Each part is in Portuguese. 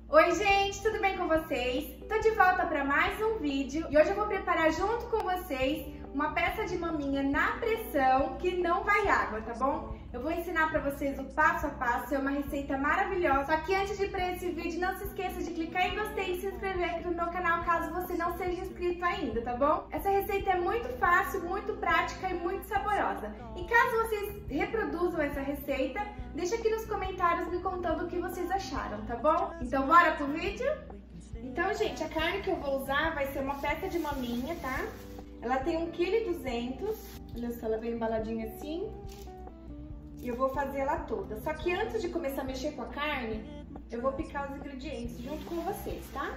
Oi gente, tudo bem com vocês? Tô de volta para mais um vídeo e hoje eu vou preparar junto com vocês uma peça de maminha na pressão que não vai água, tá bom? Eu vou ensinar para vocês o passo a passo, é uma receita maravilhosa. Só que antes de ir para esse vídeo, não se esqueça de clicar em gostei e se inscrever aqui no meu canal caso você não seja inscrito ainda, tá bom? Essa receita é muito fácil, muito prática e muito saborosa. E caso vocês reproduzam essa receita, deixa aqui nos comentários me contando o que vocês acharam, tá bom? Então bora pro vídeo? Então, gente, a carne que eu vou usar vai ser uma peça de maminha, tá? Ela tem 1,2 kg, olha só, ela vem embaladinha assim. E eu vou fazer ela toda. Só que antes de começar a mexer com a carne, eu vou picar os ingredientes junto com vocês, tá?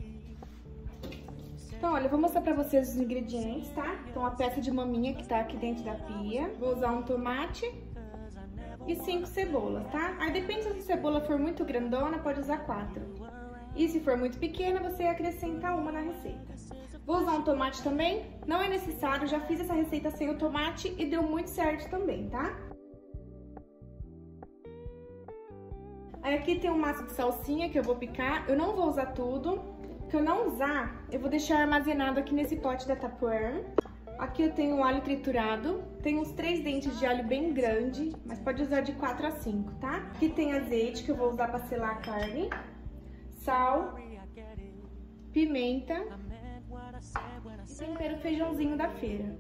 Então, olha, eu vou mostrar pra vocês os ingredientes, tá? Então, a peça de maminha que tá aqui dentro da pia. Vou usar um tomate e 5 cebolas, tá? Aí depende se a cebola for muito grandona, pode usar 4. E se for muito pequena, você acrescenta uma na receita. Vou usar um tomate também, não é necessário, já fiz essa receita sem o tomate e deu muito certo também, tá? Aí aqui tem um maço de salsinha que eu vou picar, eu não vou usar tudo. Se eu não usar, eu vou deixar armazenado aqui nesse pote da Tupperware. Aqui eu tenho um alho triturado, tem uns 3 dentes de alho bem grande, mas pode usar de 4 a 5, tá? Aqui tem azeite que eu vou usar para selar a carne, sal, pimenta e tempero feijãozinho da feira.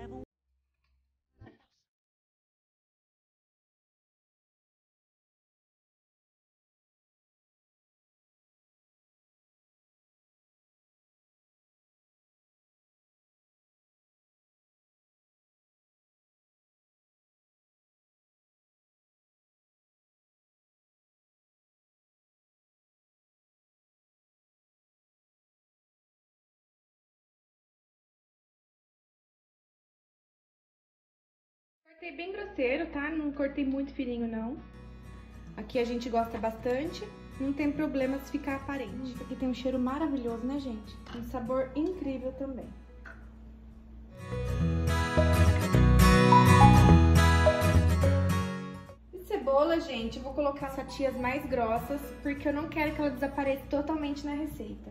Cortei bem grosseiro, tá? Não cortei muito fininho, não. Aqui a gente gosta bastante, não tem problema se ficar aparente. Isso aqui tem um cheiro maravilhoso, né, gente? Um sabor incrível também. E cebola, gente, eu vou colocar as fatias mais grossas, porque eu não quero que ela desapareça totalmente na receita.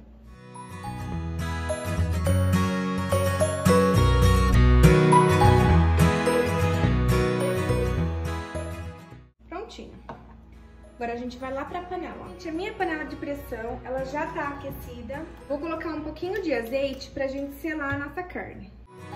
Agora a gente vai lá pra panela. Gente, a minha panela de pressão, ela já tá aquecida. Vou colocar um pouquinho de azeite pra gente selar a nossa carne.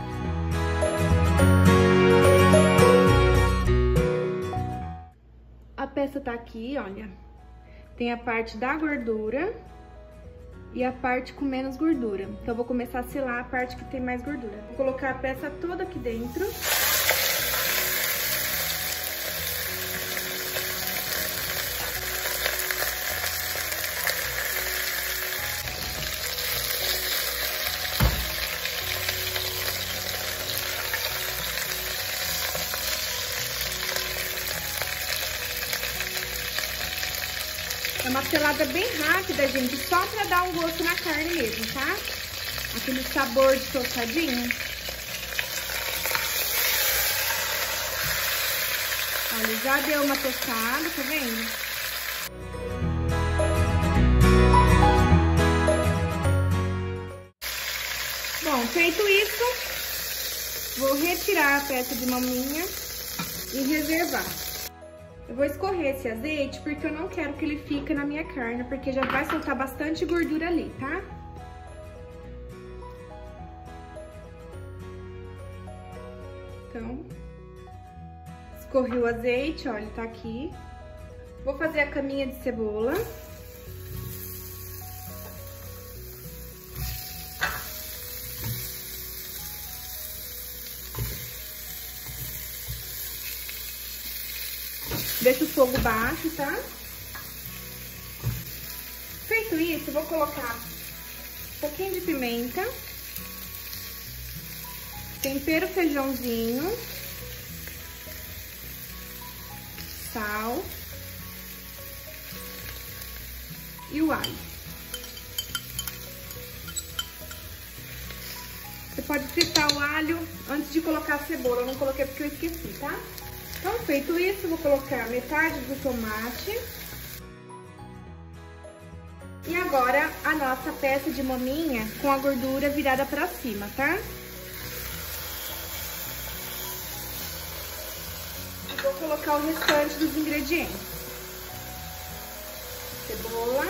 A peça tá aqui, olha. Tem a parte da gordura e a parte com menos gordura. Então eu vou começar a selar a parte que tem mais gordura. Vou colocar a peça toda aqui dentro. É uma selada bem rápida, gente, só pra dar um gosto na carne mesmo, tá? Aquele sabor de tostadinho. Olha, já deu uma tostada, tá vendo? Bom, feito isso, vou retirar a peça de maminha e reservar. Eu vou escorrer esse azeite porque eu não quero que ele fique na minha carne, porque já vai soltar bastante gordura ali, tá? Então, escorri o azeite, olha, tá aqui. Vou fazer a caminha de cebola. Deixa o fogo baixo, tá? Feito isso, eu vou colocar um pouquinho de pimenta, tempero feijãozinho, sal e o alho. Você pode fritar o alho antes de colocar a cebola, eu não coloquei porque eu esqueci, tá? Então, feito isso, vou colocar metade do tomate. E agora a nossa peça de maminha com a gordura virada pra cima, tá? E vou colocar o restante dos ingredientes. Cebola.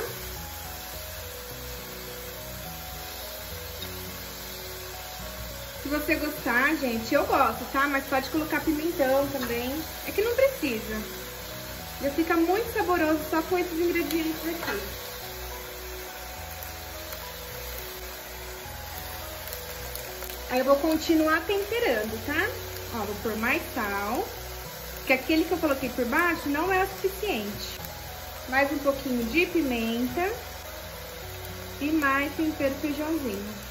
Se você gostar, gente, eu gosto, tá? Mas pode colocar pimentão também. É que não precisa. Já fica muito saboroso só com esses ingredientes aqui. Aí eu vou continuar temperando, tá? Ó, vou pôr mais sal. Porque aquele que eu coloquei por baixo não é o suficiente. Mais um pouquinho de pimenta. E mais tempero feijãozinho.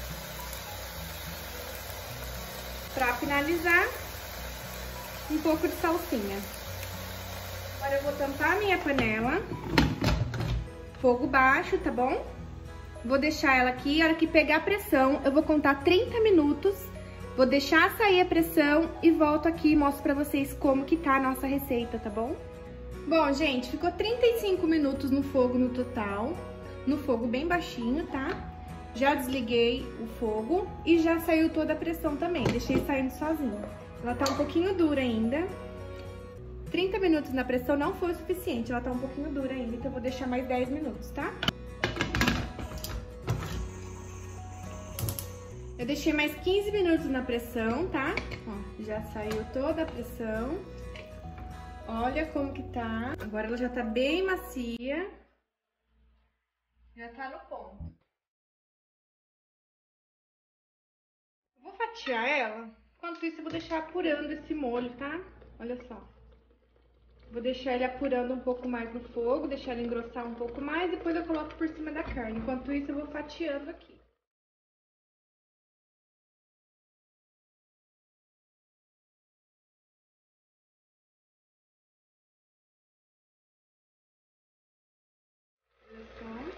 Pra finalizar, um pouco de salsinha. Agora eu vou tampar a minha panela. Fogo baixo, tá bom? Vou deixar ela aqui, a hora que pegar a pressão, eu vou contar 30 minutos. Vou deixar sair a pressão e volto aqui e mostro pra vocês como que tá a nossa receita, tá bom? Bom, gente, ficou 35 minutos no fogo no total. No fogo bem baixinho, tá? Já desliguei o fogo e já saiu toda a pressão também. Deixei saindo sozinho. Ela tá um pouquinho dura ainda. 30 minutos na pressão não foi o suficiente. Ela tá um pouquinho dura ainda, então eu vou deixar mais 10 minutos, tá? Eu deixei mais 15 minutos na pressão, tá? Ó, já saiu toda a pressão. Olha como que tá. Agora ela já tá bem macia. Já tá no ponto. Vou fatiar ela. Enquanto isso, eu vou deixar apurando esse molho, tá? Olha só. Vou deixar ele apurando um pouco mais no fogo, deixar ele engrossar um pouco mais, depois eu coloco por cima da carne. Enquanto isso, eu vou fatiando aqui. Olha só.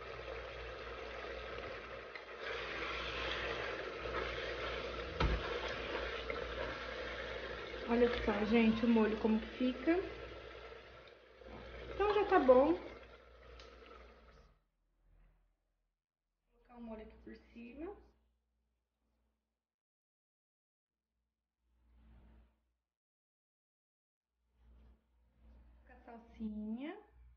Olha só, gente, o molho como que fica. Então já tá bom. Vou colocar o molho aqui por cima. Com a salsinha.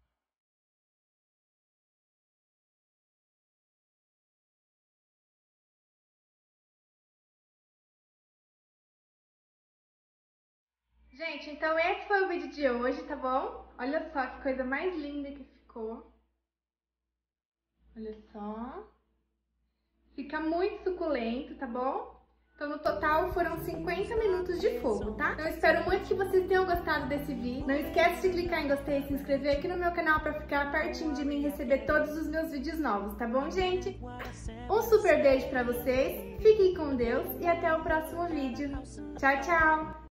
Gente, então esse foi o vídeo de hoje, tá bom? Olha só que coisa mais linda que ficou. Olha só. Fica muito suculento, tá bom? Então, no total, foram 50 minutos de fogo, tá? Então, eu espero muito que vocês tenham gostado desse vídeo. Não esquece de clicar em gostei e se inscrever aqui no meu canal pra ficar pertinho de mim e receber todos os meus vídeos novos, tá bom, gente? Um super beijo pra vocês, fiquem com Deus e até o próximo vídeo. Tchau, tchau!